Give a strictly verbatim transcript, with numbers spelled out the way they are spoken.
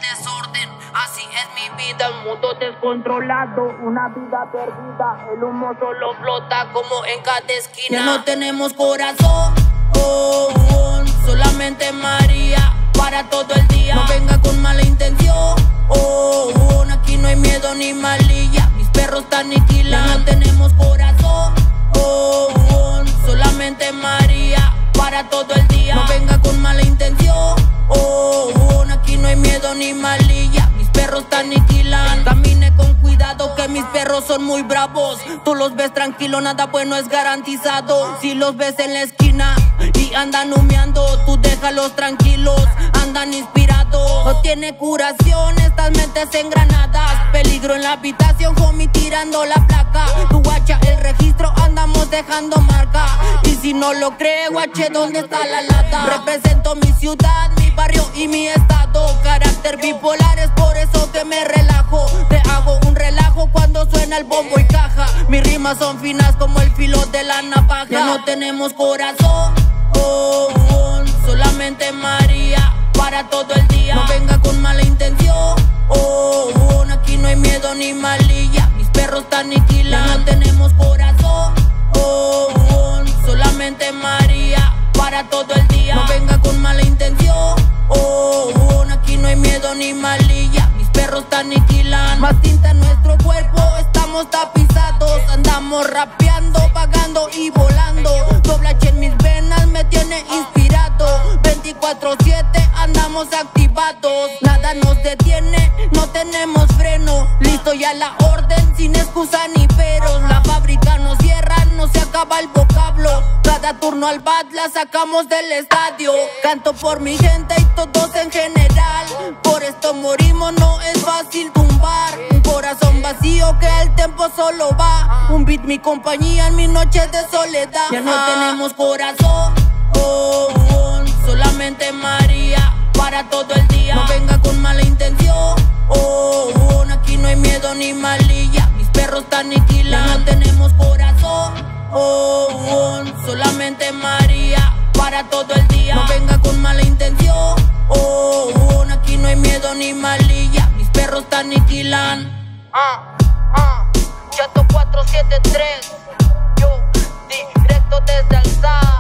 desorden, así es mi vida, un mundo descontrolado, una vida perdida, el humo solo flota como en cada esquina. Ya no tenemos corazón, oh, oh, solamente María, para todo el día. No venga con mala intención, oh, oh, aquí no hay miedo ni malilla, mis perros están aniquilan. Ya no tenemos corazón, oh, oh, solamente María, para todo el día. No venga con mala intención, oh, oh, aquí no hay miedo ni malilla, mis perros están aniquilan. Camine con cuidado que mis perros son muy bravos, tú los ves tranquilo, nada bueno es garantizado. Si los ves en la esquina y andan humeando, tú déjalos tranquilos, andan inspirados. No tiene curación estas mentes engranadas, peligro en la habitación, homie tirando la placa. Tu guacha el registro, andamos dejando marca, y si no lo cree, guache, ¿dónde está la lata? Represento mi ciudad, mi barrio y mi estado, carácter bipolar, es por eso que me relajo. Te hago un relajo cuando suena el bombo y caja, mis rimas son finas como el filo de la navaja. Ya no tenemos corazón, oh, oh, solamente María, para todo el día. No venga con mala intención, oh, oh, aquí no hay miedo ni malilla, mis perros están aniquilan. Ya no tenemos corazón, oh, oh, solamente María, para todo el día. No venga con mala intención, oh, oh, aquí no hay miedo ni malilla, mis perros están aniquilan. Más tinta en nuestro cuerpo, estamos tapizados, andamos rapeando, pagando y volando. Doble H en mis venas me tiene inspirado, veinticuatro siete andamos activados, nada nos detiene, no tenemos freno, listo ya la orden, sin excusa ni peros. La fábrica no cierra, no se acaba el vocablo, cada turno al bat la sacamos del estadio. Canto por mi gente y todos en general, por esto morimos, no es fácil tumbar. Un corazón vacío que el tiempo solo va, un beat mi compañía en mis noches de soledad. Ya no tenemos corazón, oh, oh, solamente María, para todo el día. No venga con mala intención, oh, oh, aquí no hay miedo ni malilla, mis perros están aniquilan. Ya no tenemos corazón, oh, oh, solamente María, para todo el día. No venga con mala intención, oh, oh, aquí no hay miedo ni malilla, mis perros están aniquilan. Ah, ah, Chato cuatro siete tres, yo directo desde el S A.